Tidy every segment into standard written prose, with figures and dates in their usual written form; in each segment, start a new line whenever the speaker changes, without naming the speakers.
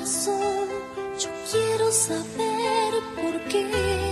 corazón, yo quiero saber por qué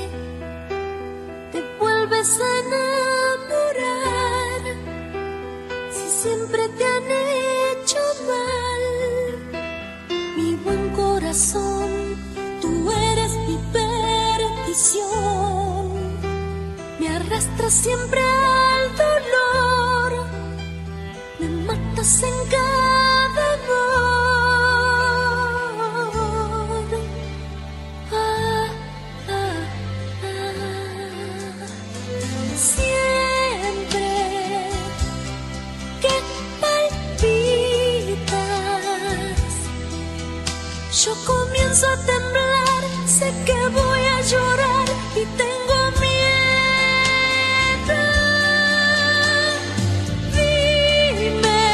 te vuelves a enamorar si siempre te han hecho mal. Mi buen corazón, tú eres mi perdición, me arrastras siempre al dolor, me matas en cada amor. Siempre que palpitas, yo comienzo a temblar, sé que voy a llorar y tengo miedo. Dime,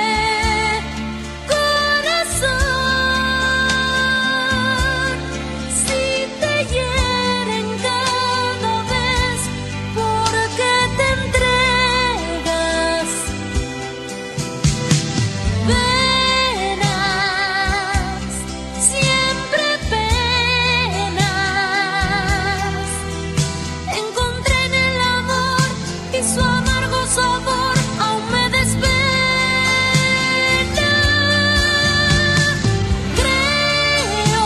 corazón, si te hieren cada vez, ¿por qué te entregas? Penas, siempre penas, encontré en el amor y su amargo sabor aún me despierta. Creo,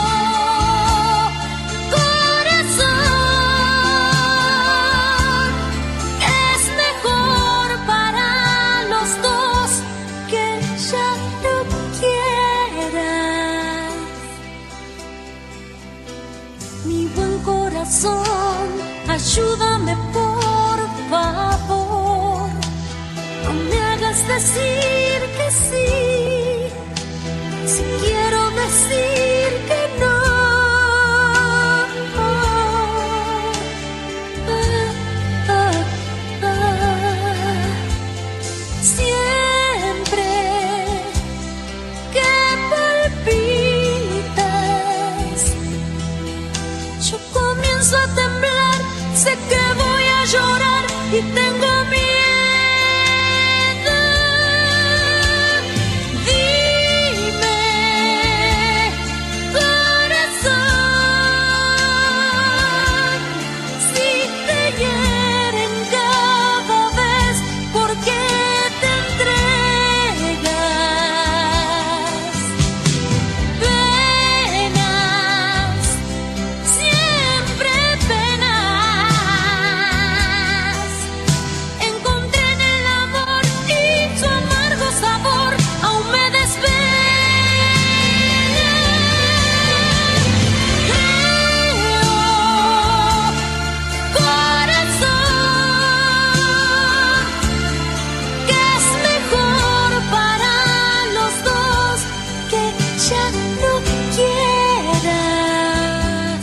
corazón, que es mejor para los dos que ya no quieras. Mi buen corazón, ayúdame por favor, no me hagas decir que sí, si quiero decir que no. Siempre que palpitas, yo comienzo a temblar, sé que voy a llorar y tengo miedo. Dime, corazón, si te hieren cada vez, ¿por qué te entregas? Penas, siempre penas, encontré en el amor y su amargo sabor aún me desvela. Creo, corazón, que es mejor para los dos que ya no quieras.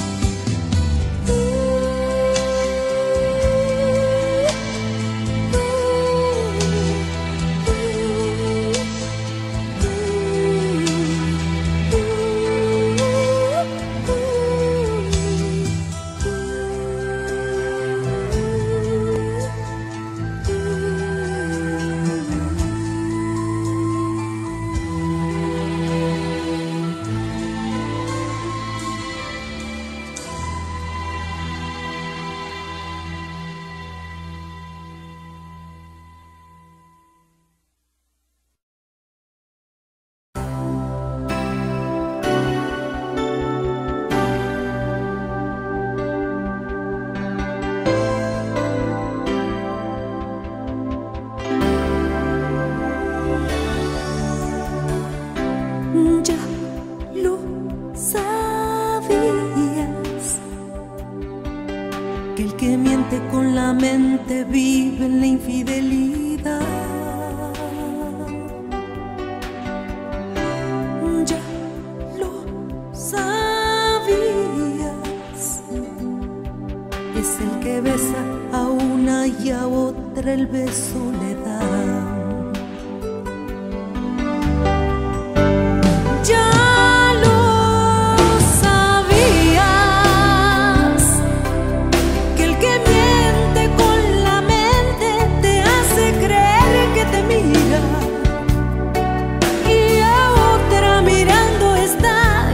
Ya lo sabías, que el que miente con la mente vive en la infidelidad. Ya lo sabías, es el que besa a una y a otra el beso le da. Ya lo sabías, que el que miente con la mente te hace creer que te mira y a otra mirando está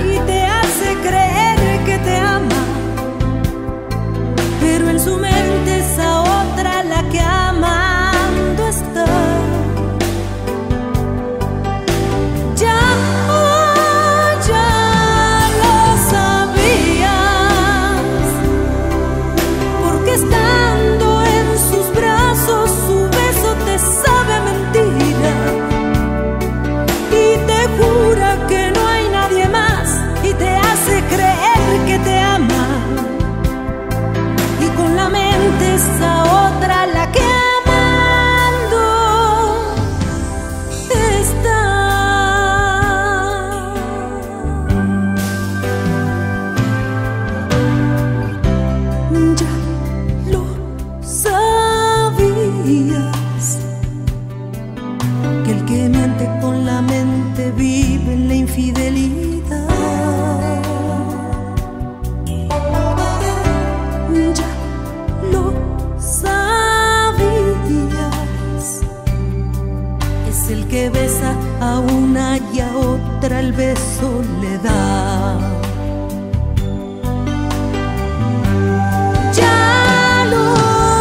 que besa a una y a otra el beso le da. Ya lo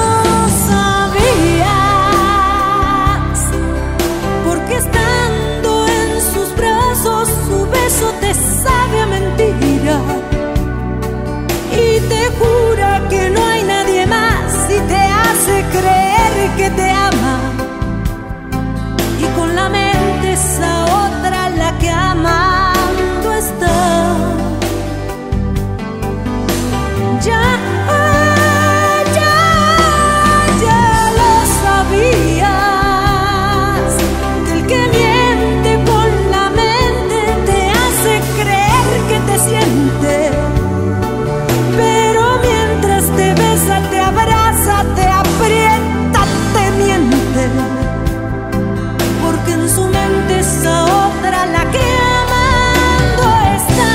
sabías, porque estando en sus brazos su beso te sabe a mentira y te jura que no hay nadie más y te hace creer que te ama, y con la mente esa otra la que amando está. Ya lo sabías, que el que miente con la mente te hace creer que te siente, pero mientras te besa, te abraza, te aprieta, te miente, porque en su mente esa otra la que amando está.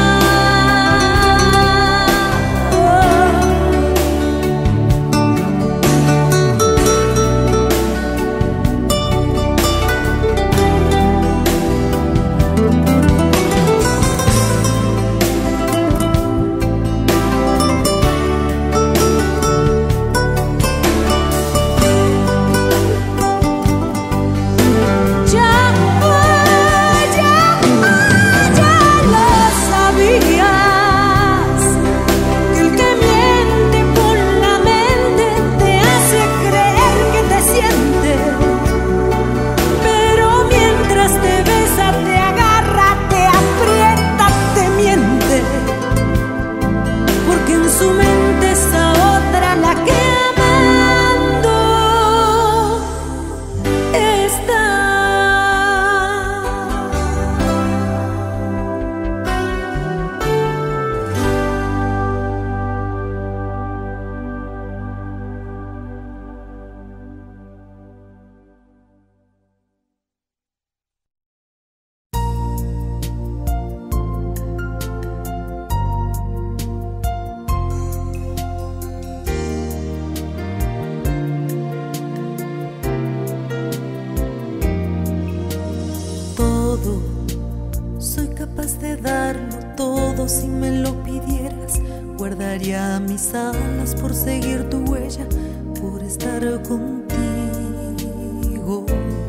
Soy capaz de darlo todo si me lo pidieras. Guardaría mis alas por seguir tu huella, por estar contigo.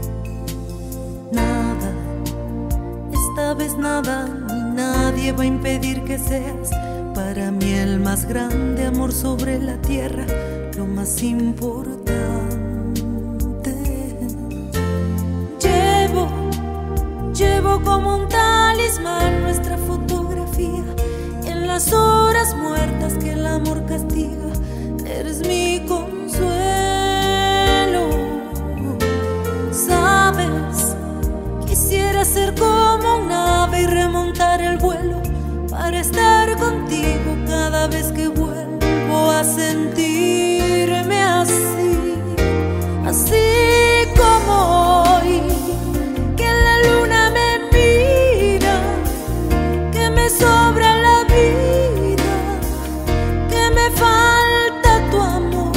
Nada, esta vez nada, ni nadie va a impedir que seas para mí el más grande amor sobre la tierra, lo más importante. Llevo como un talismán nuestra fotografía, y en las horas muertas que el amor castiga, eres mi consuelo. Sabes, quisiera ser como un ave y remontar el vuelo para estar contigo cada vez que vuelvo a sentirme así, así como hoy. Sobra la vida, que me falta tu amor,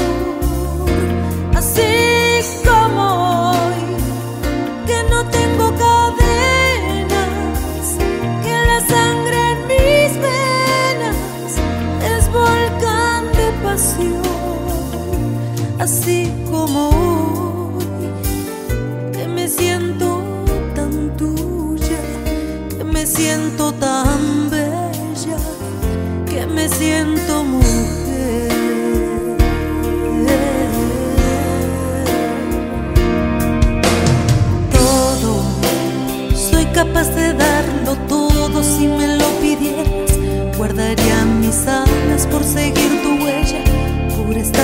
así como hoy, que no tengo cadenas, que la sangre en mis venas es volcán de pasión, así como hoy, que me siento tan tuya, que me siento tan bella, que me siento mujer. Todo, soy capaz de darlo todo si me lo pidieras. Guardaría mis alas por seguir tu huella, por estar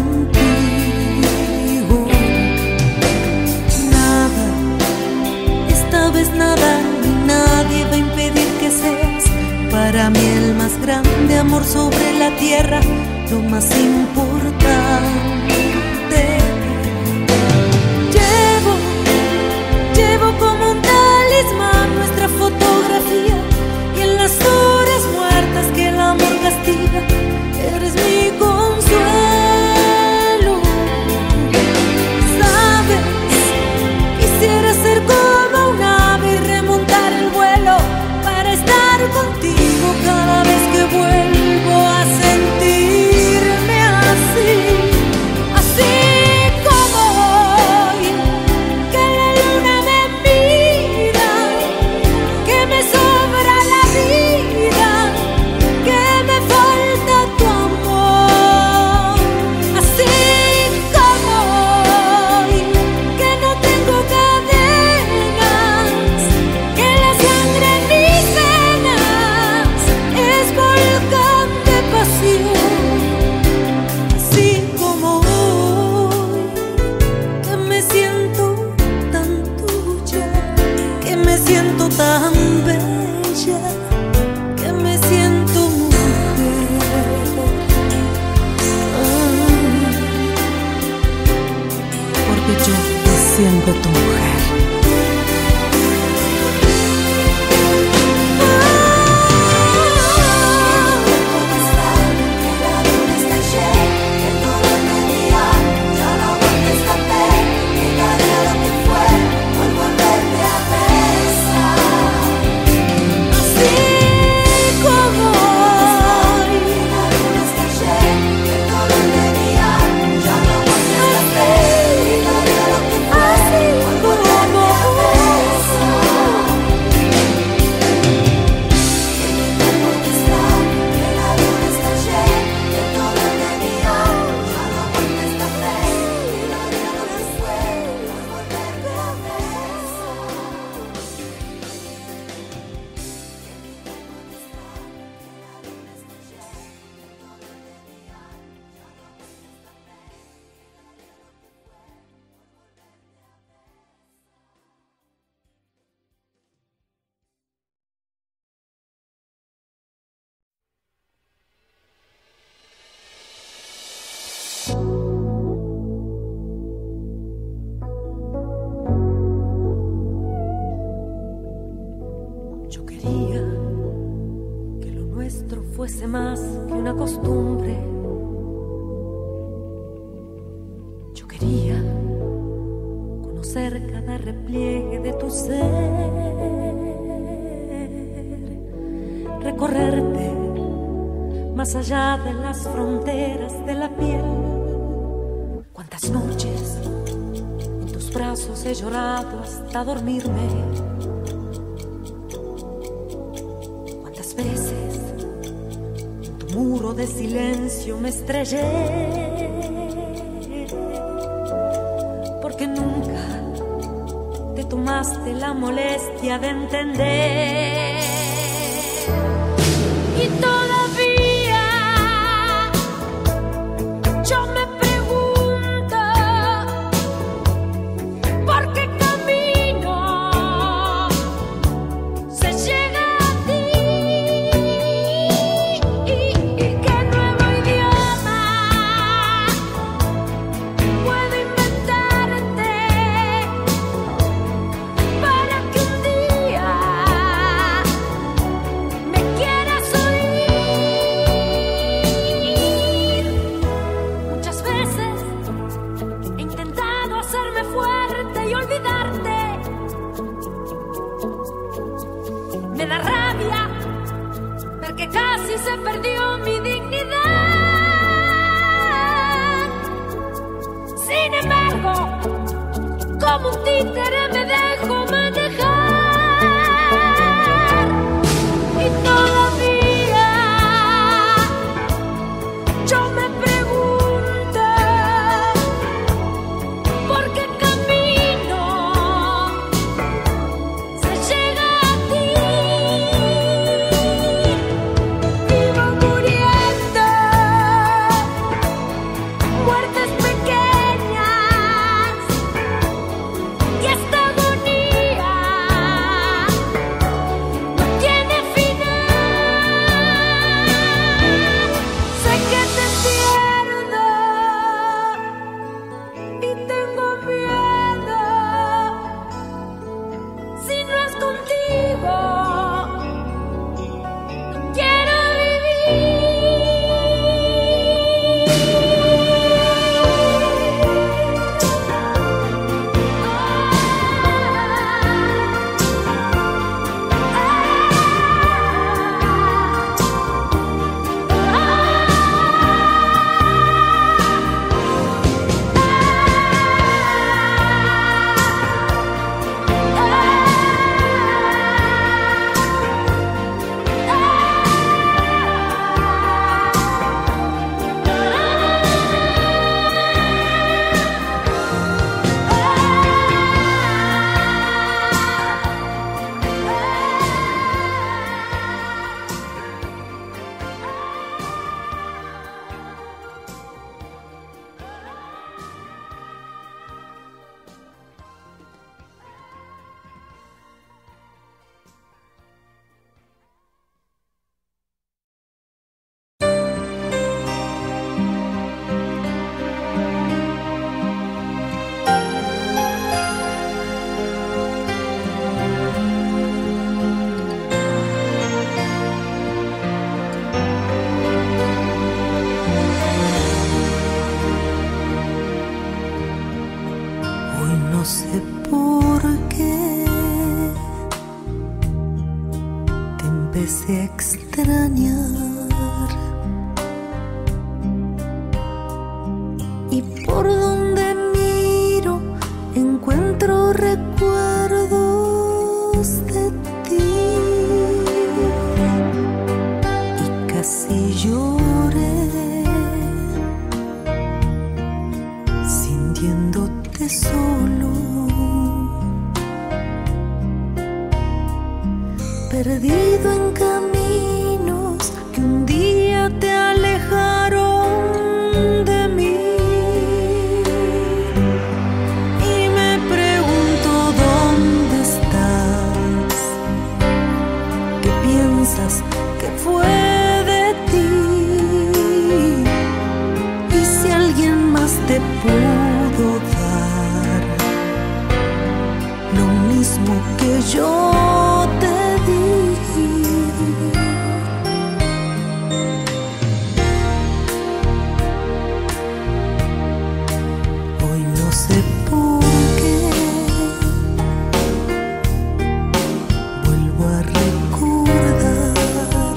contigo. Nada, esta vez nada, ni nadie va a impedir que seas para mí el más grande amor sobre la tierra, lo más importante. Llevo como un talismán nuestra fotografía, y en las horas muertas que el amor castiga, eres mi consuelo. Sabes, quisiera ser siendo tu mujer. Yo quería que lo nuestro fuese más que una costumbre. Yo quería conocer cada repliegue de tu ser, recorrerte más allá de las fronteras de la piel. Cuántas noches en tus brazos he llorado hasta dormirme. Cuántas veces en tu muro de silencio me estrellé, porque nunca te tomaste la molestia de entender. Y todavía yo me pregunto por qué camino se llega a ti, y qué nuevo idioma puedo inventarte para que un día me quieras oír. Muchas veces he intentado hacerme fuerte y olvidarte. Me da rabia ver que casi se perdió mi dignidad. Sin embargo, como un títere me dejo manejar. Y todavía yo me pregunto por qué camino se llega a ti. Vivo muriendo muertes pequeñas, y esta agonía no tiene final. Sé que te pierdo y tengo miedo. Si no es contigo, no quiero vivir. por qué te empecé a extrañar, y por donde miro encuentro recuerdos de ti, y casi lloré sintiéndote solo, perdido en caminos que un día te alejaron de mí. Y me pregunto dónde estás, qué piensas que fue de ti, y si alguien más te pudo dar lo mismo que yo te di. Hoy no sé por qué vuelvo a recordar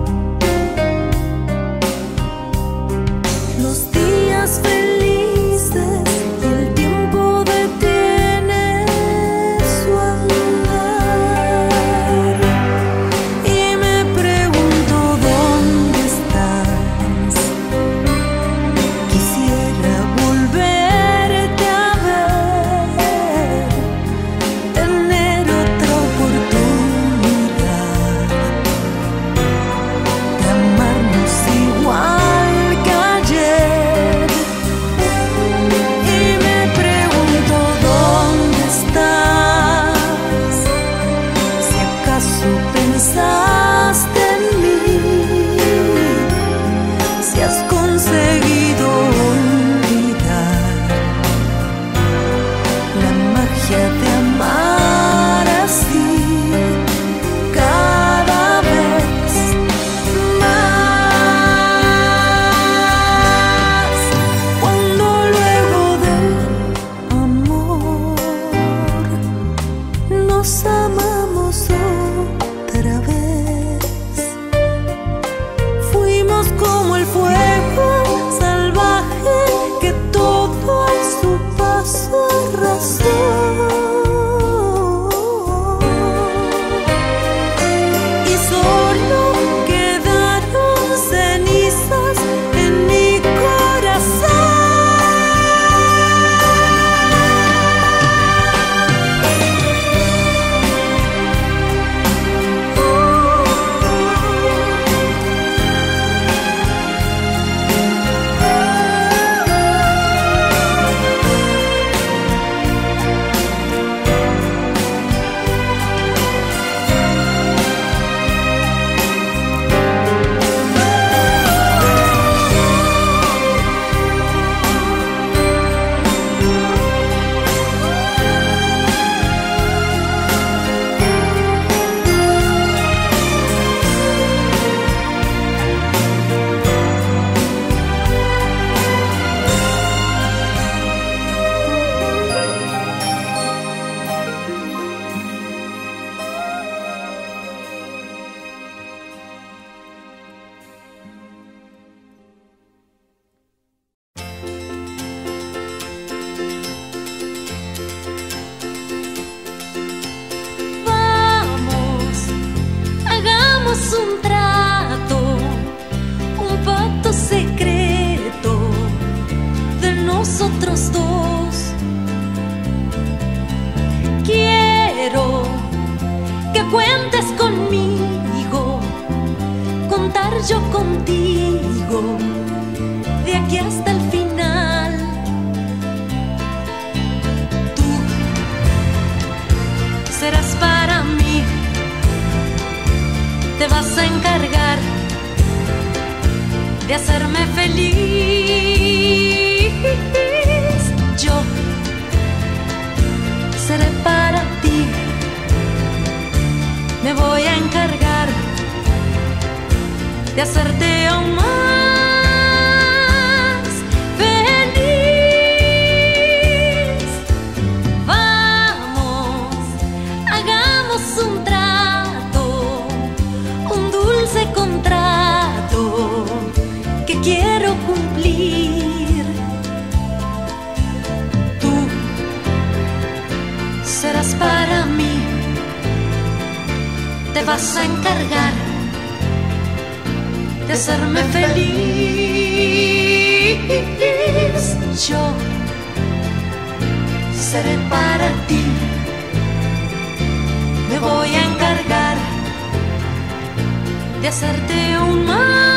los días felices, y el tiempo detiene su andar. Y me pregunto dónde estás, quisiera volverte a ver, tener otra oportunidad de amarnos igual que ayer. Y me pregunto dónde estás, si acaso pensaste en mí, si has conseguido olvidar la magia de amar así cada vez más. Cuando luego del amor nos amamos otra vez, fuimos como el fuego salvaje que todo a su paso arrasó. Y solo quedaron cenizas en mi Vamos, hagamos un trato, un pacto secreto de nosotros dos. Quiero que cuentes conmigo, contar yo contigo de aquí hasta el final. Tú serás para mí, te vas a encargar de hacerme feliz. Yo seré para ti, me voy a encargar de hacerte aún más feliz. serás para mí. Te vas a encargar de hacerme feliz. Yo seré para ti. Me voy a encargar de hacerte un mal.